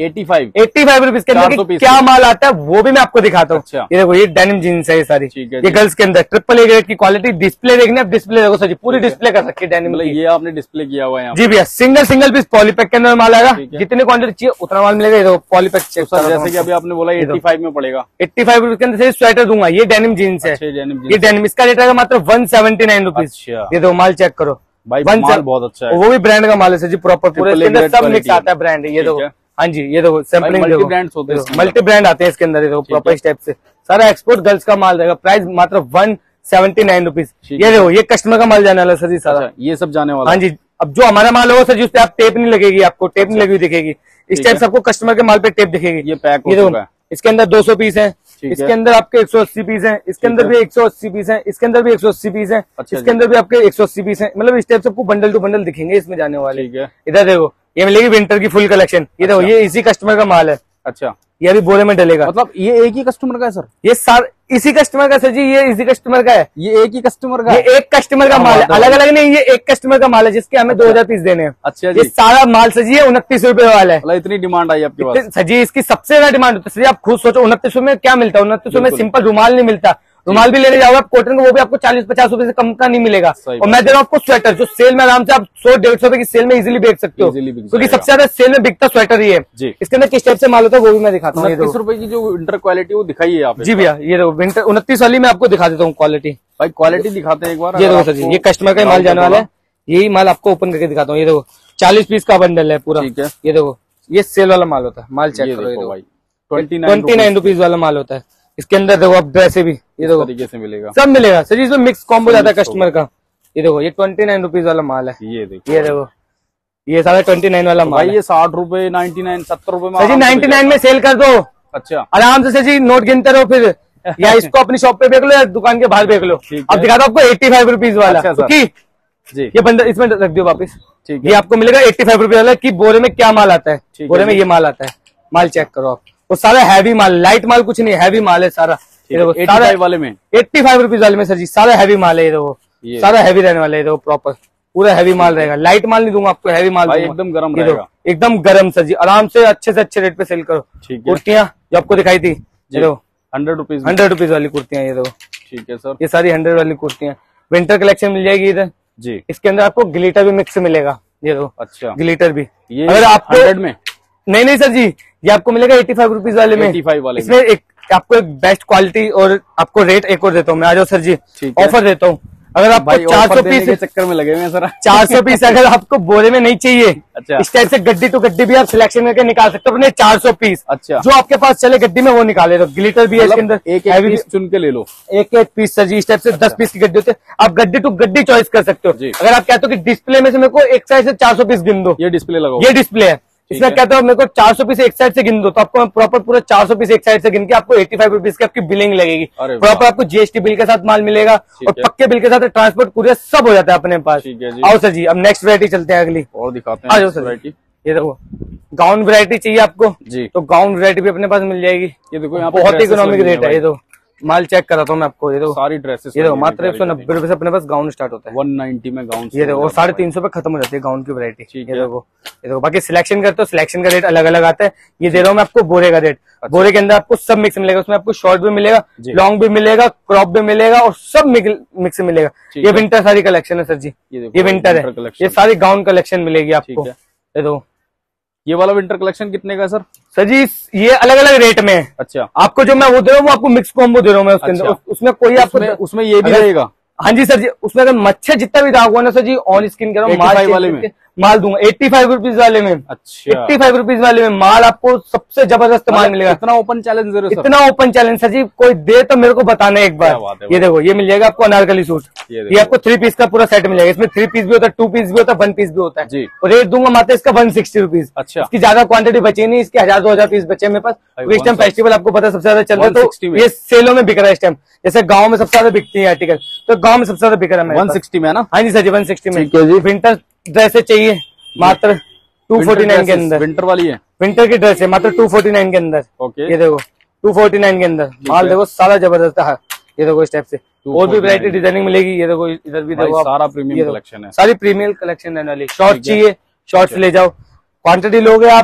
S2: Eighty five
S1: eighty five rupees के अंदर क्या माल आता है वो भी मैं आपको दिखाता हूँ।
S2: अच्छा।
S1: ये देखो ये डेनिम जीन्स है ये सारी, ये गर्ल्स के अंदर ट्रिपल ए ग्रेड की क्वालिटी। डिस्प्ले देखने अब डिस्प्ले देखो सर जी, पूरी डिस्प्ले कर रखी है डेनिम।
S2: ये आपने डिस्प्ले किया हुआ है
S1: जी भैया, सिंगल सिंगल पीस पॉलीपैक के अंदर माल आएगा, जितनी क्वांटिटी चाहिए उतना माल मिलेगा। ये देखो पॉलीपैक चेक
S2: सर, जैसे कि अभी आपने बोला एट्टी फाइव में पड़ेगा,
S1: एट्टी फाइव रुपीज के अंदर से स्वेटर दूंगा। ये डेनिम जीन्स है, ये डेनिम, इसका रेट आएगा मात्र वन सेवेंटी नाइन रुपीज। ये दो माल चेक करो
S2: भाई, माल बहुत अच्छा है,
S1: वो भी ब्रांड का माल है सर जी, प्रॉपर पूरे इसके अंदर सब मिक्स आता है ब्रांड। ये देखो, हाँ जी ये देखो सैंपलिंग,
S2: मल्टी ब्रांड्स होते हैं,
S1: मल्टी ब्रांड आते हैं इसके अंदर। ये देखो प्रॉपर इस टाइप से सारा एक्सपोर्ट गर्ल्स का माल रहेगा, प्राइस मात्र वन सेवेंटी नाइन रुपीज। ये देखो ये कस्टमर का माल जाने वाला सर जी सारा,
S2: ये सब जाने वाला।
S1: हाँ जी, अब जो हमारा माल होगा सर जी उस पे आप टेप नहीं लगेगी, आपको टेप नहीं लगी हुई दिखेगी। इस टाइप से आपको कस्टमर के माल पे टेप दिखेगी।
S2: ये पैक
S1: ये देखो, इसके अंदर दो सौ पीस है, इसके अंदर आपके एक सौ अस्सी पीस है, इसके अंदर भी एक सौ अस्सी पीस है, इसके अंदर भी एक सौ अस्सी पीस है, इसके अंदर भी आपके एक सौ अस्सी पीस है। मतलब इस टाइप से आपको बंडल टू बंडल दिखेंगे इसमें जाने वाले। इधर देखो ये मिलेगी विंटर की फुल कलेक्शन। ये देखो ये इसी कस्टमर का माल है।
S2: अच्छा,
S1: ये अभी बोरे में डलेगा।
S2: मतलब ये एक ही कस्टमर का है सर? ये
S1: सार इसी कस्टमर का सर जी, ये इसी कस्टमर का है,
S2: ये एक ही कस्टमर का,
S1: ये एक कस्टमर का माल है, अलग अलग नहीं, ये एक कस्टमर का माल है जिसके हमें दो हजार पीस देने हैं।
S2: अच्छा,
S1: ये सारा माल सर जी उनतीस रुपए वाला है।
S2: मतलब इतनी डिमांड आई आपके पास
S1: सर जी, इसकी सबसे ज्यादा डिमांड होती है सर जी। आप खुद सोचो उनतीस में क्या मिलता है, उनतीस में सिंपल रुमाल नहीं मिलता। रुमाल भी लेने जाओगे आप कॉटन का, वो भी आपको चालीस पचास रुपए से कम का नहीं मिलेगा। और मैं दे रहा हूँ आपको स्वेटर, जो सेल में आराम से आप सौ डेढ़ सौ रुपए की सेल में इजीली बेच सकते हो, क्योंकि सबसे ज्यादा सेल में बिकता स्वेटर ही है। इसके अंदर किस टाइप से माल होता है वो भी मैं दिखाता हूँ।
S2: उनतीस रुपए की जो विंटर क्वालिटी वो दिखाई है आप?
S1: जी भैया, ये देखो विंटर उनतीस वाली मैं आपको दिखा देता हूँ क्वालिटी।
S2: भाई क्वालिटी दिखाते हैं एक बार।
S1: ये देखो सर जी, ये कस्टमर का माल जाने वाला है, यही माल आपको ओपन करके दिखाता हूँ। ये देखो चालीस पीस का बंडल है पूरा। ठीक है, ये देखो ये सेल वाला माल होता है, माल चेक करो भाई, ट्वेंटी नाइन रुपीज वाला माल होता है। इसके अंदर देखो आप ड्रेसे भी, ये देखो तरीके से मिलेगा, सब मिलेगा सर जी। इसमें मिक्स कॉम्बो जाता है कस्टमर का। ये देखो ये ट्वेंटी नाइन रुपीज वाला माल है। ये देखो, ये देखो ये सारा ट्वेंटी नाइन वाला माल है।
S2: ये साठ रुपए नाइन्टी नाइन सत्तर रुपए
S1: सर जी नाइन्टी नाइन में सेल कर दो। अच्छा, आराम से सर जी नोट गिनते रहो फिर, या इसको अपनी शॉप पे बेच लो या दुकान के बाहर बेच लो। अब दिखा दो आपको एट्टी फाइव रुपीज वाला, क्योंकि ये बंदा इसमें रख दो वापिस। ये आपको मिलेगा एट्टी फाइव रुपीज वाला। की बोरे में क्या माल आता है, बोरे में ये माल आता है, माल चेक करो आप। वो सारा हैवी माल, लाइट माल कुछ नहीं, हैवी माल है सारा। ये देखो सारा
S2: वाले में
S1: एट्टी फाइव रुपीज वाले में सर जी सारा हैवी माल है। ये देखो सारा हैवी रहने वाला है, देखो प्रॉपर पूरा हैवी माल रहेगा। लाइट माल नहीं दूंगा आपको, हैवी माल
S2: एकदम गर्म रहेगा,
S1: एकदम गर्म सर जी। आराम से अच्छे से अच्छे रेट पे सेल करो। कुर्तियां जो आपको दिखाई थी, ये देखो हंड्रेड रुपीज हंड्रेड रुपीज वाली कुर्तियां, ये देखो। ठीक है सर, ये सारी हंड्रेड वाली कुर्तियां विंटर कलेक्शन मिल जाएगी इधर जी। इसके अंदर आपको ग्लिटर भी मिक्स मिलेगा, ये देखो। अच्छा, ग्लिटर भी ये अगर आपको हंड्रेड में नहीं नहीं सर जी, ये आपको मिलेगा एटी फाइव रुपीज वाले में। एटी फाइव वाले इसमें एक आपको एक बेस्ट क्वालिटी और आपको रेट एक और देता हूँ मैं। आ जाओ सर जी, ऑफर देता हूँ। अगर आपको चार सौ पीस के चक्कर में लगे हुए हैं सर, चार सौ पीस अगर आपको बोरे में नहीं चाहिए, अच्छा, इस टाइप से गड्डी टू गड्डी भी आप सिलेक्शन करके निकाल सकते हो अपने चार सौ पीस। अच्छा, जो आपके पास चले गड्डी में वो निकाले। तो ग्लिटर भी है इसके अंदर, एक एक पीस चुन के ले लो, एक एक पीस सर जी। इस टाइप से दस पीस की गड्डी होते हैं, आप गड्डी टू गड्डी चॉइस कर सकते हो। अगर आप कहते हो कि डिस्प्ले में से मेरे को एक साइड से चार सौ पीस गिन दो, ये डिस्प्ले लगाओ, ये डिस्प्ले है, इसमें कहते हो मेरे को चार सौ पीस एक साइड से गिन दो, तो आपको प्रॉपर पूरा चार सौ पीस एक साइड से गिन के आपको एटी फाइव रुपीज की आपकी बिलिंग लगेगी। प्रॉपर आपको जीएसटी बिल के साथ माल मिलेगा और पक्के बिल के साथ ट्रांसपोर्ट कुरियर सब हो जाता है अपने पास। आओ सर जी, अब नेक्स्ट वैरायटी चलते हैं, अगली और दिखाते हैं। आ जाओ सर, ये देखो गाउन वैरायटी चाहिए आपको जी, तो गाउन वैरायटी भी अपने पास मिल जाएगी। ये देखो यहाँ बहुत ही इकोनॉमिक रेट है। ये तो माल चेक कराता हूँ मैं आपको, ये देखो सारी ड्रेसेस, ये देखो मात्र एक सौ नब्बे रुपए से अपने पास गाउन स्टार्ट होता है, वन नाइन्टी में गाउन। ये देखो साढ़े तीन सौ पे खत्म हो जाती है गाउन की वैरायटी। ये देखो, ये देखो बाकी सिलेक्शन करते हो, सिलेक्शन का रेट अलग अलग आता है। ये दे रहा हूँ मैं आपको बोरे का रेट। अच्छा। बोरे के अंदर आपको सब मिक्स मिलेगा, उसमें आपको शॉर्ट भी मिलेगा, लॉन्ग भी मिलेगा, क्रॉप भी मिलेगा और सब मिक्स मिलेगा। ये विंटर सारी कलेक्शन है सर जी, ये विंटर है, ये सारी गाउन कलेक्शन मिलेगी आपको। ये देखो ये वाला विंटर कलेक्शन कितने का सर? सर जी ये अलग अलग रेट में है। अच्छा, आपको जो मैं वो दे रहा हूँ वो आपको मिक्स कॉम्बो दे रहा हूँ मैं उसके अंदर। अच्छा। उसमें कोई आपको उसमें, उसमें ये भी रहेगा। हाँ जी सर जी, उसमें अगर मच्छर जितना भी दाग हुआ ना सर जी, ऑन स्किन करो माल वाले में माल दूंगा एट्टी फाइव रुपीज वाले में। अच्छा, एट्टी फाइव रुपीज वाले में माल आपको सबसे जबरदस्त माल मिलेगा। इतना ओपन चैलेंज, इतना ओपन चैलेंज सर जी, कोई दे तो मेरे को बताना एक बार। ये देखो ये मिल जाएगा आपको अनारकली सूट, ये आपको थ्री पीस का पूरा सेट मिलेगा। इसमें थ्री पीस भी होता है, टू पीस भी होता है, वन पीस भी होता है जी। और रेट दूंगा मात्र इसका वन सिक्सटी रुपीज। अच्छा, इसकी ज्यादा क्वांटिटी बची नहीं, इसके हजार दो हजार पीस बचे मेरे पास। इस टाइम फेस्टिवल आपको पता सबसे ज्यादा चल रहा है, तो ये सेलों में बिक रहा है इस टाइम। जैसे गाँव में सबसे ज्यादा बिकती है आर्टिकल, तो गाँव में सबसे ज्यादा बिक रहा है वन सिक्सटी में ना। हाँ जी सर जी, वन सिक्सटी में विंटर ड्रेसेस चाहिए मात्र टू फोर्टी नाइन के अंदर। विंटर वाली है, विंटर की ड्रेस है मात्र टू फोर्टी नाइन के अंदर। ओके, ये देखो टू फोर्टी नाइन के अंदर माल देखो सारा जबरदस्त है। ये देखो इस टाइप से और भी वैरायटी डिजाइनिंग मिलेगी। ये देखो इधर भी देखो सारा प्रीमियम कलेक्शन है, सारी प्रीमियम कलेक्शन रहने वाली। शॉर्ट चाहिए शॉर्ट्स ले जाओ, क्वांटिटी लोगे आप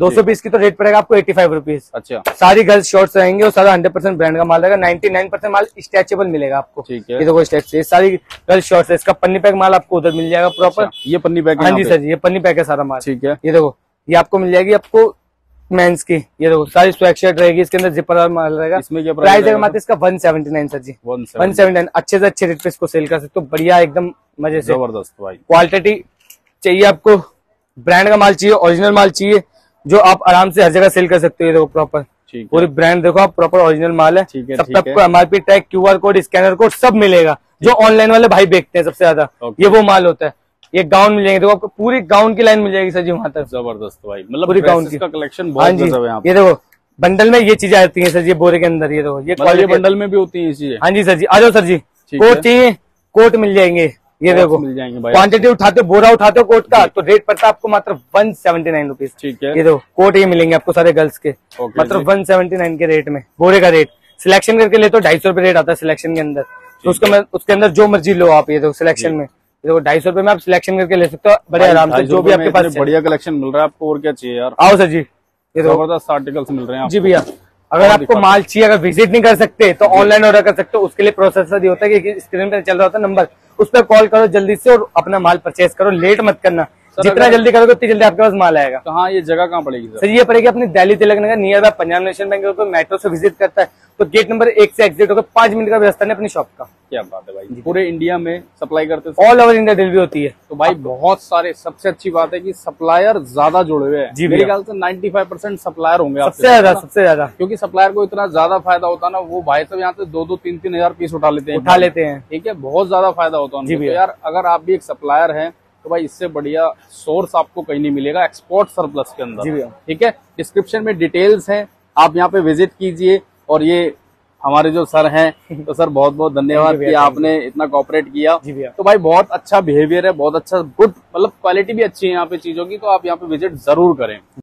S1: दो सौ पीस की तो रेट पड़ेगा आपको एटी फाइव रुपीज।
S2: अच्छा,
S1: सारी गर्ल्स शॉर्ट्स रहेंगे और सारा हंड्रेड परसेंट ब्रांड का माल रहेगा। नाइन्टी नाइन परसेंट माल स्ट्रेचेबल मिलेगा आपको।
S2: ठीक है,
S1: ये देखो स्ट्रेच से सारी गर्ल्स शॉर्ट्स है। इसका पन्नी पैक माल आपको उधर मिल जाएगा प्रॉपर।
S2: अच्छा, ये पन्नी पैक?
S1: हाँ जी सर जी, ये पन्नी पैक है सारा माल।
S2: ठीक है,
S1: ये देखो ये आपको मिल जाएगी आपको मेंस की। ये देखो सारी स्वैग शर्ट रहेगी, इसके अंदर जिपर माल रहेगा।
S2: इसमें क्या
S1: प्राइस है मात्र इसका वन सेवेंटी नाइन सर जी, वन सेवेंटी नाइन। अच्छे से अच्छे रेट पे इसको सेल कर सकते हो, बढ़िया एकदम मजे से।
S2: जबरदस्त भाई।
S1: क्वालिटी चाहिए आपको, ब्रांड का माल चाहिए, ओरिजिनल माल चाहिए, जो आप आराम से हर जगह सेल कर सकते हो। ये देखो प्रॉपर पूरी ब्रांड देखो आप, प्रॉपर ओरिजिनल माल है। सब पे आपको MRP tag, QR code, scanner code सब मिलेगा, जो ऑनलाइन वाले भाई बेचते हैं सबसे ज्यादा। ये वो माल होता है। ये गाउन मिल जाएंगे, देखो आपको पूरी गाउन की लाइन मिल जाएगी सर जी वहां तक।
S2: जबरदस्त भाई, मतलब
S1: पूरी गाउन की
S2: कलेक्शन बहुत गजब है यहाँ पे।
S1: ये देखो बंडल में ये चीजें आती है सर जी, बोरे के अंदर। ये देखो ये
S2: क्वालिटी बंडल में भी होती है ये चीजें।
S1: हाँ जी सर जी, आ जाओ सर जी। कोट चाहिए, कोट मिल जाएंगे। ये देखो
S2: मिल जाएंगे भाई।
S1: क्वांटिटी उठाते हो, बोरा उठाते हो कोट का, तो रेट पड़ता है आपको मात्र वन सेवेंटी नाइन रुपीज।
S2: ठीक है,
S1: ये देखो कोट ये मिलेंगे आपको सारे गर्ल्स के मात्र वन सेवेंटी नाइन के रेट में। बोरे का रेट सिलेक्शन करके ले तो ढाई सौ रुपए रेट आता है सिलेक्शन के अंदर। तो उसके उसके अंदर जो मर्जी लो आप। ये देखो सिलेक्शन में देखो ढाई सौ रुपए में आप सिलेक्शन करके ले सकते हो बड़े आराम से, जो भी आपके पास।
S2: बढ़िया कलेक्शन मिल रहा है आपको, और क्या चाहिए यार।
S1: आओ सर जी, ये
S2: जबरदस्त आर्टिकल्स मिल रहे हैं
S1: जी भैया। अगर आपको माल चाहिए, अगर विजिट नहीं कर सकते तो ऑनलाइन ऑर्डर कर सकते हो। उसके लिए प्रोसेस ये होता है कि स्क्रीन पे चल रहा होता है नंबर, उस पर कॉल करो जल्दी से और अपना माल परचेज करो। लेट मत करना, जितना जल्दी करोगे उतनी जल्दी आपके पास माल आएगा।
S2: कहाँ ये जगह कहाँ पड़ेगी सर?
S1: सर ये पड़ेगी अपनी दिल्ली तिलक नगर, नियर बाय पंजाब नेशनल बैंक। को मेट्रो से विजिट करता है तो गेट नंबर एक से एग्जिट होकर पांच मिनट का व्यवस्था है अपनी शॉप का। क्या बात है भाई,
S2: पूरे इंडिया में सप्लाई करते हैं,
S1: ऑल ओवर इंडिया डिलीवरी होती है।
S2: तो भाई बहुत सारे, सबसे अच्छी बात है कि सप्लायर ज्यादा जुड़े हुए हैं। मेरे ख्याल से पचानवे परसेंट सप्लायर होंगे
S1: सबसे ज्यादा, सबसे ज्यादा,
S2: क्योंकि सप्लायर को इतना ज्यादा फायदा होता है ना। वो भाई सब यहाँ से दो दो तीन तीन हजार पीस उठा लेते हैं
S1: उठा लेते हैं
S2: ठीक है, बहुत ज्यादा फायदा होता है उनको। तो यार अगर आप भी एक सप्लायर हैं तो भाई इससे बढ़िया सोर्स आपको कहीं नहीं मिलेगा एक्सपोर्ट सरप्लस के अंदर। ठीक है, डिस्क्रिप्शन में डिटेल्स हैं, आप यहाँ पे विजिट कीजिए। और ये हमारे जो सर हैं, तो सर बहुत बहुत धन्यवाद कि आपने इतना कोऑपरेट किया। तो भाई बहुत अच्छा बिहेवियर है, बहुत अच्छा गुड, मतलब क्वालिटी भी अच्छी है यहाँ पे चीजों की, तो आप यहाँ पे विजिट जरूर करें।